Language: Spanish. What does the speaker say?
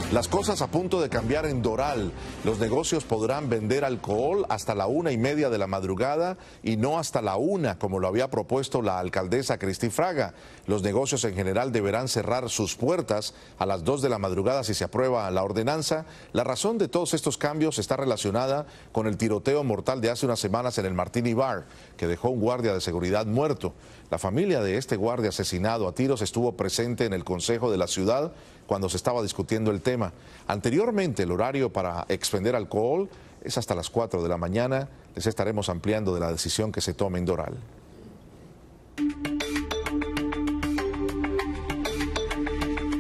Las cosas a punto de cambiar en Doral. Los negocios podrán vender alcohol hasta la 1:30 de la madrugada y no hasta la 1, como lo había propuesto la alcaldesa Cristi Fraga. Los negocios en general deberán cerrar sus puertas a las 2 de la madrugada si se aprueba la ordenanza. La razón de todos estos cambios está relacionada con el tiroteo mortal de hace unas semanas en el Martini Bar, que dejó un guardia de seguridad muerto. La familia de este guardia asesinado a tiros estuvo presente en el Consejo de la ciudad cuando se estaba discutiendo el tema. Anteriormente, el horario para expender alcohol es hasta las 4 de la mañana. Les estaremos ampliando de la decisión que se tome en Doral.